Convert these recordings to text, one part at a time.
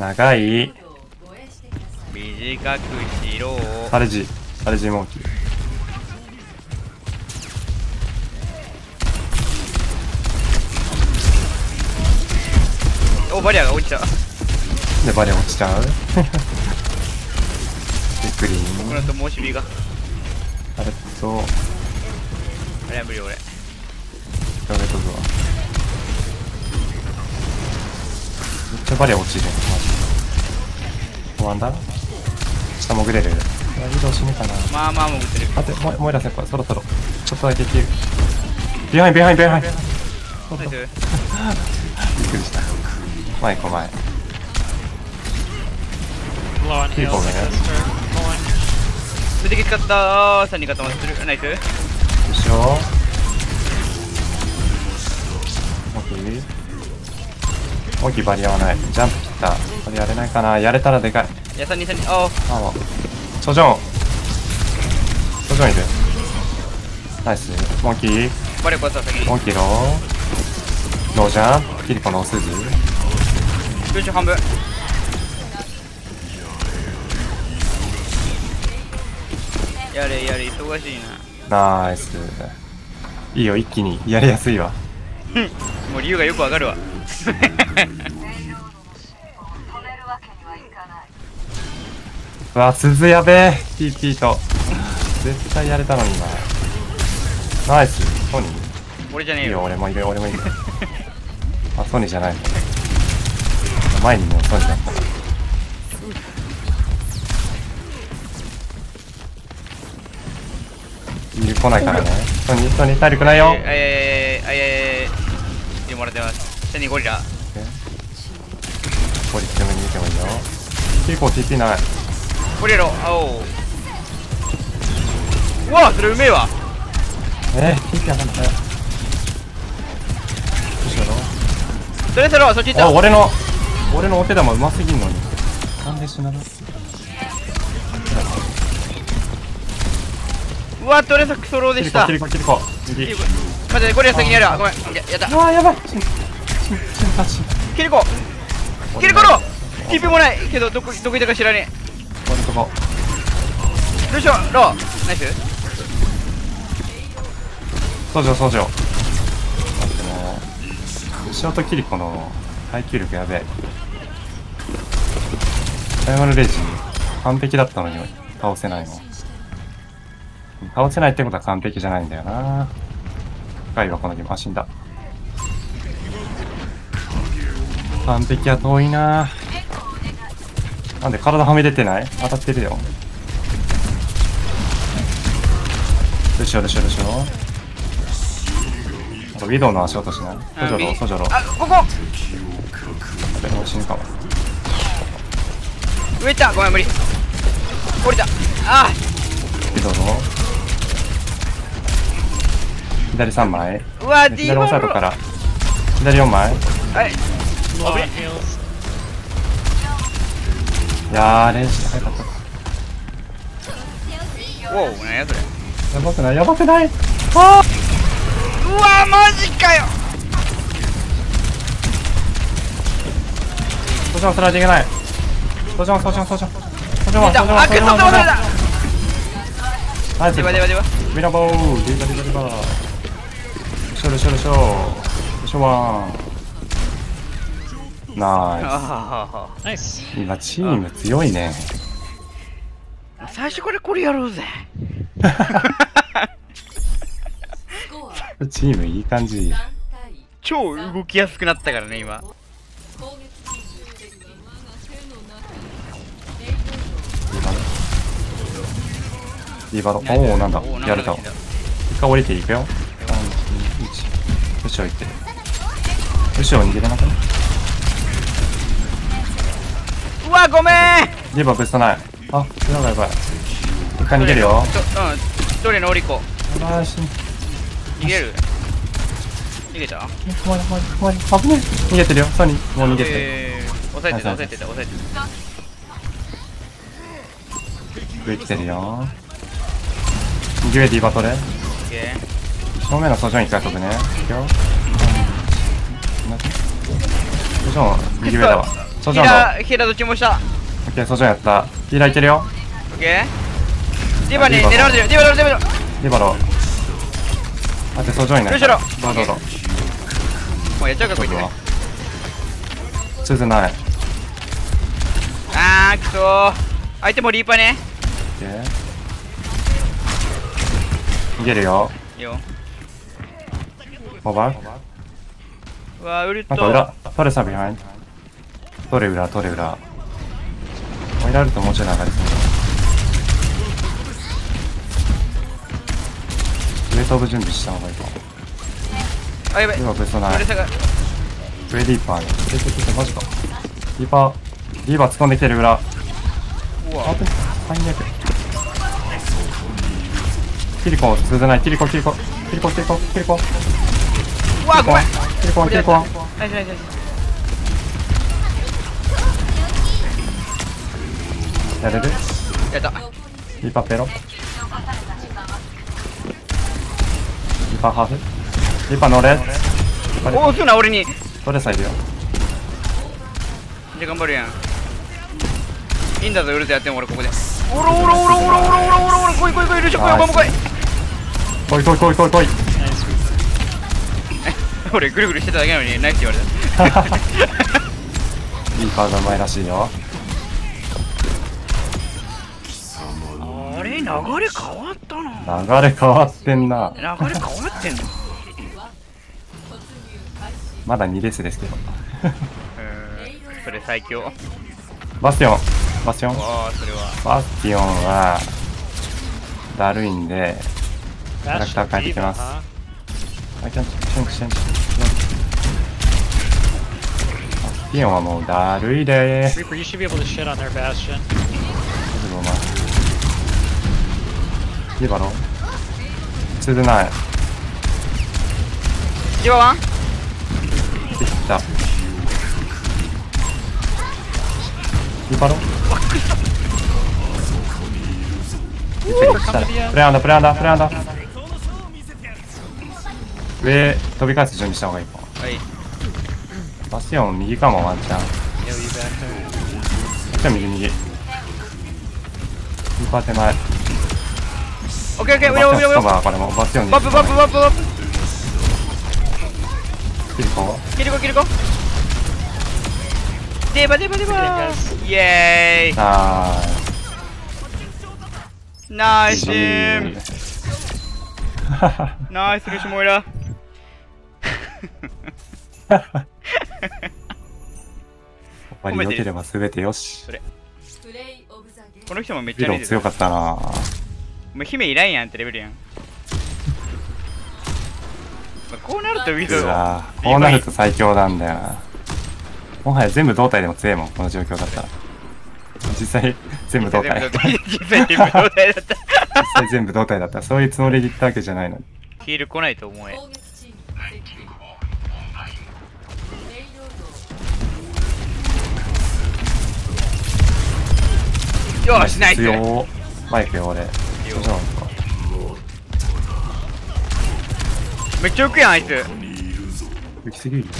長い。 短くしろ。 サレジモンキー。 お、バリアが落ちた。 でバリア落ちちゃう。びっくり。 僕のと申し火が。 あれとあれは無理俺。 上げとくわ。めっちゃバリア落ちる。マジ不安だ。下潜れる。移動しねえかな。 まあまあ潜ってる。 待って、モイラ先輩そろそろちょっとだけ切る。ビハインナイス。びっくりした。前行こう前。キーポーね。 無敵使ったー。3人固まってる。ナイス。 よいしょ。モンキーバリアはない。ジャンプ切った。これやれないかな。やれたらでかい。 いや、3人。あああ。ソジョンいる。ナイス。モンキー。 バリア壊した先に。 モンキーロージャン。キリコのおすず。 ルシオ半分。やれ忙しいナイス。いいよ、一気にやりやすいわ。 もう理由がよくわかるわ。 うわ、鈴やべえ。TP と絶対やれたのに今。ナイス。ソニー俺じゃねえよ。 いいよ、俺もいる。あ、ソニーじゃないの。前にもソニーだったから。来ないからね。ソニー体力ないよ。 もらってます。下にゴリラ。 ゴリ強めに見てもいいよ。結構 TP ない。 ゴリラロ、青。うわ、それうめえわ。 TP 上がんの早い。どうしよう。 それそっち行った。 俺のお手玉うますぎんのに。なんで死なな。 うわ、トレサクソローでした。 キリコ右。 待って、ゴリラ先にやるわ。ごめん。やった。 うわ、やばい。 キリコロ TP もないけど、どこいたか知らねえ。 俺とこルシオローナイス。 ソジョ待ってね。ショートキリコの耐久力やべえ。ダイヤモンドレイジ完璧だったのに倒せないの。倒せないってことは完璧じゃないんだよな。深いわこのゲーム。死んだ。完璧は遠いな。なんで体はみ出てない？当たってるよ。ルシオ。あとウィドウの足落としない。ソジョロ。 あ、ここでも死ぬかも。 上行った。ごめん無理。降りた。あウィドウの左3枚。 うわ、 左オサイドから左4枚。 はい。 いやー、練習早かった。 おお、何やそれ。 やばくない。 あー、うわ、マジかよ。 ソジョンそれはいけない。ソジョンあ、くっそ忘れた。 ナイス。 ではミラボーディバルショワン。ナイス。今チーム強いね。 最初からこれやろうぜ。 チームいい感じ。 超動きやすくなったからね今。 リバロ。おお、なんだ。やれたわ。一回降りていくよ。3、2、1。後ろ行ってる。後ろ逃げれなくない？ うわ、ごめん。 リバーベストない。あ、やばい。一回逃げるよ。 一人のオリコ。 逃げる。逃げた。 危ねえ。逃げてるよ。ソニーもう逃げて。 抑えてた。 上来てるよ。右上ディバトレ。正面のソジョン一回飛ぶね。いくよ。ソジョン右上だわ。 ソジョンの。 ヒーラーどっちもした。 オッケー、ソジョンやった。ヒーラーいけるよ。 オッケー。ディバに狙われてる。ディバロ。 リバロ。あて、ソジョンになった。 どうしろどうぞ。 もうやっちゃうか、こいつ。 鈴ない。 あー、くそー。相手もリーパーね。 オッケー。逃げるよ。 いいよ。 オーバー。 うわー、ウルト。 なんか裏。トレサビハイン。トレ裏。追いられるともうちょい流れそう。ウェイトオブ準備した方がいいかも。 あ、やべ。 今ベストない。 ウルサが。 ウェイディーパーね。マジか。ディーパー突っ込んできてる裏。 うわ。 最悪。キリコ通じない。キリコ。 うわ、ごめん。 キリコ。 ナイス。 やれる？ やった。 リーパーペロ。リーパーハーフ。リーパー乗れ。 おお、すな、俺に。 トレサいるよ。 じゃ、頑張るやん。いいんだぞ、ウルトやっても俺ここで。おろ、来い、ルショ、来い。俺ぐるぐるしてただけなのにナイスって言われた。 リーパーがうまいらしいよ。 あれ、流れ変わったな。 流れ変わってんな。 流れ変わってんの。 まだ2レースですけど。 それ最強。 バスティオン。 ああ、それは。 バスティオンはだるいんでキャラクター変えてきます。バスティオンはもうだるいでー。 Reaper, you should be able to shit on their bastion. リバロツールない。 ジバワンできた。リバロプレアンダ上飛び返す準備した方がいいかも。 はい。 バスティオン右かもワンチャン。 Yo, you back there. じゃあ右リーパー手前。 オッケー、 バスティオンこれもバスティオンにバップ。 キリコキリコ。デバイエーイ。ナイスチーム。ナイスルシモイラ。 終わり良ければ全てよし。 この人もめっちビロゃ似てる。 強かったな。 もう姫いらんやんってレベルやん。こうなるとウィズこうなると最強なんだよな。もはや全部胴体でも強いもん、この状況だったら。実際全部胴体。 実際全部胴体だった。 そういうつもりで言ったわけじゃないのに。 ヒール来ないと思え。よーし、ナイス。 マイクよ、俺。 めっちゃ浮くやん、あいつ。 浮きすぎる。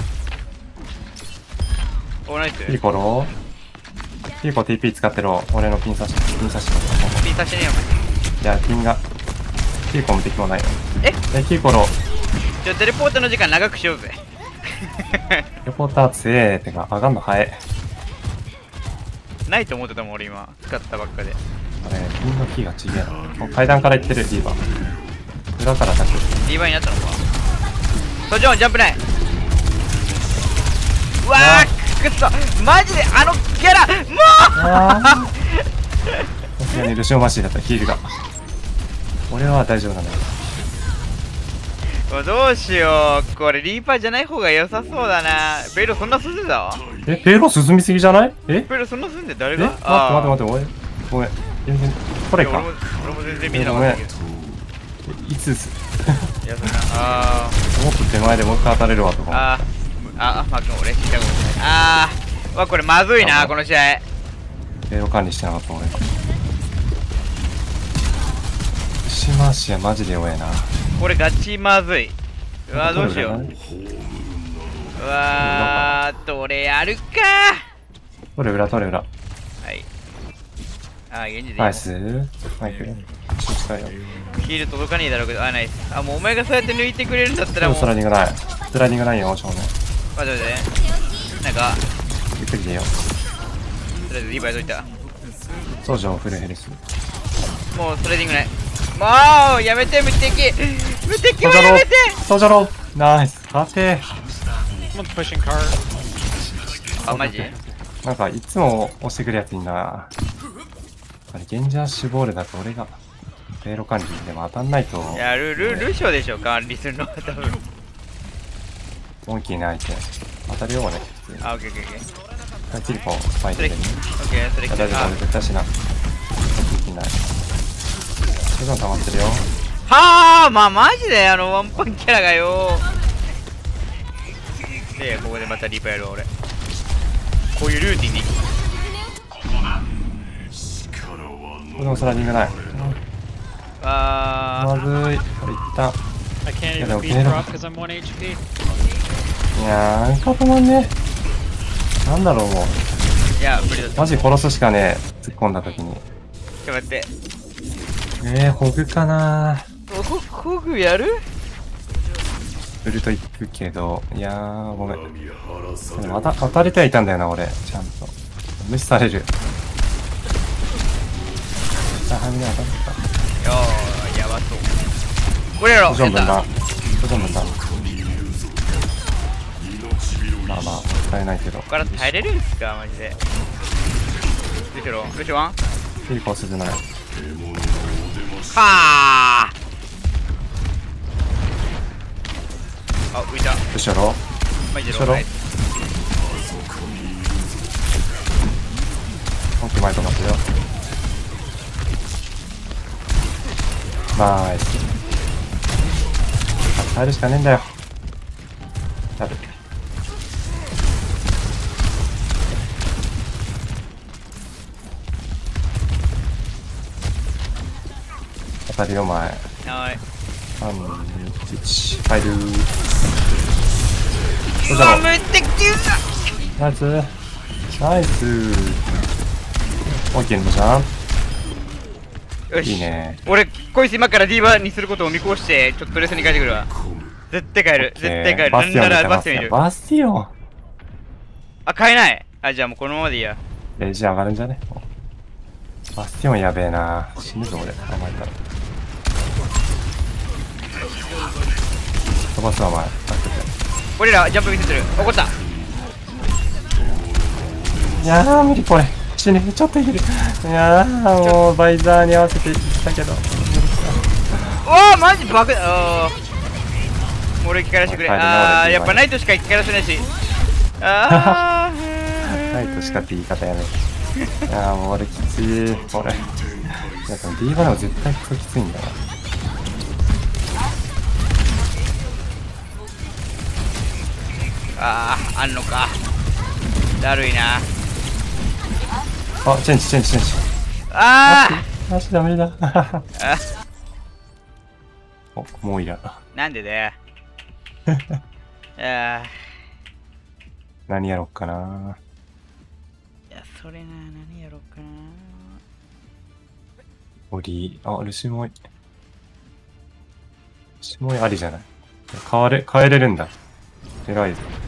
お、ナイス。 キリコ TP 使ってろ。俺のピン刺して。 ピン刺してねえよ、おいや、ピンが。キリコも敵もないよ。キリコテレポートの時間長くしようぜ。 レポーター強えってか、上がんの早い。 ないと思ってたもん、俺今。使ったばっかで。 あれ、ピンのキーがちげえな。階段から行ってる、リーバー。裏から立つ。 リーバーになったのか。ソジョン、ジャンプない。うわー、くっそ。マジで、あのキャラ、もうさすがにルシオマシーだった、ヒールが。俺は大丈夫なんだよ。 どうしよう。これリーパーじゃない方が良さそうだな。ベロそんな進んでた？ ペロ進みすぎじゃない？ ベロそんな進んで誰が？ 待って、ごめん。全然、これか。 俺も全然見てなかったけど。 いつすいや、そんな、 もっと手前でもう一回当たれるわとか。 まあ、俺、聞いたことない。これまずいな、この試合。 ペロ管理してなかった、俺。シマーシアマジで弱えな。 これガチまずい。うわ、どうしよう。うわー、どれやるか。 取れ裏取れ裏。 はい。あー、現実でいいナイス。マイク。そ近いよ。 ヒール届かねえだろうけど、あ、ナイス。あ、もうお前がそうやって抜いてくれるんだったらもう。 スライディングない。スライディングないよ、正面。 待って待って。なんか、 ゆっくりでよ。 とりあえずリバイといた。 ソージョンフルヘルス。 もうスライディングない。もうやめて、無敵無敵はやめて。 ソージャローナイス。勝て。 Someone's pushing cart. あ、マジなんかいつも押してくるやついんな。あれ、ゲンジャーシュボールだと俺が、ペイロ管理でも当たんないと、 いや、ルショーでしょ、管理するのは多分。 モンキーないて。当たるよ、俺。普通に。 あ、オッケーオッケーオッケー。 キリコ、ファイトそれ、 でね。 オッケー、それ来てる。 大丈夫、絶対しな。モンキーない。それでも溜まってるよ。 はあ、まあマジでワンパンキャラがよ。で、ここでまたリパやるわ俺。こういうルーティンに。 これもスライディングない。まずい。これいった。 I can't Yeah, even beat okay. drop because I'm 1 HP. いやー、なんか止まんね。なんだろう、もう。 いや、無理だった。 マジ殺すしかねえ。突っ込んだ時に。 ちょっと待って。 ホグかなホグやる？ ウルト行くけど、いやー、ごめん。でも当たりてはいたんだよな、俺。ちゃんと。無視される。あ、はみ出当たった。 よー、やばそう。これやろ、 ポジョン分やっ断。ポジョン分断。まあまあ、使えないけど。 ここから耐えれるんすか、マジで。ルシロルシワンキリコスじゃない。 はああ、浮いた。 後ろマジで後ろ本気前と待ってよ。ナイス。耐えるしかねえんだよ。多分。当たりよ、前。 はい。 3、2、1、入る。どううわ、 だろう。 無敵だ。 ナイス。ナイス。オッケーのじゃん。 よし。 いいね。 俺、こいつ今からディーバーにすることを見越して、ちょっとレースに帰ってくるわ。絶対帰る。絶対帰る。 バスティオン見てなんならバますよ。 スティオン見る。 バスティオン。 あ、買えない。あ、じゃあもうこのままでいいや。 レイジ上がるんじゃね？バスティオンやべえな。死ぬぞ俺。甘えたら。飛ばすわ、お前。助け俺らジャンプ見せてる。怒った。 て。いやー、無理これ。死ね。ちょっといける。いやー、もうバイザーに合わせていったけど。 うわあ、マジバグだ。あー、俺生き返らせてくれ。 帰るねあー、 俺やっぱナイトしか生き返らせないし。あー。 ナイトしかって言い方やめ。いやー、もう俺きつい。これ。いや、でも D バでも絶対クソきついんだな。 あー、あんのか。だるいな。 あ、チェンジ、チェンジ、チェンジ。 あマジダメだ。 ーあ、 お、もういら。 なんでだよ。あ何やろっかな。 ー、いや、それな、何やろうかな。 オリー、あ、ルシモイ。ルシモイありじゃない。変えれるんだ。偉いぞ。